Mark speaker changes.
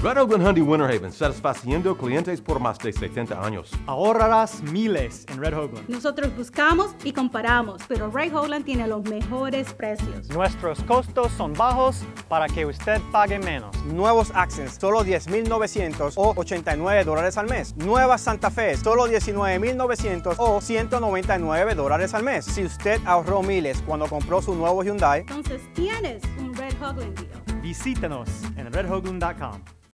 Speaker 1: Red Hoagland Hyundai Winter Haven, satisfaciendo clientes por más de 70 años.
Speaker 2: Ahorrarás miles en Red Hoagland.
Speaker 3: Nosotros buscamos y comparamos, pero Red Hoagland tiene los mejores precios.
Speaker 2: Nuestros costos son bajos para que usted pague menos.
Speaker 4: Nuevos Accents, solo $10,900 o $89 al mes. Nueva Santa Fe, solo $19,900 o $199 al mes. Si usted ahorró miles cuando compró su nuevo Hyundai,
Speaker 3: Entonces tienes un Red Hoagland deal.
Speaker 2: Visítanos en redhoagland.com.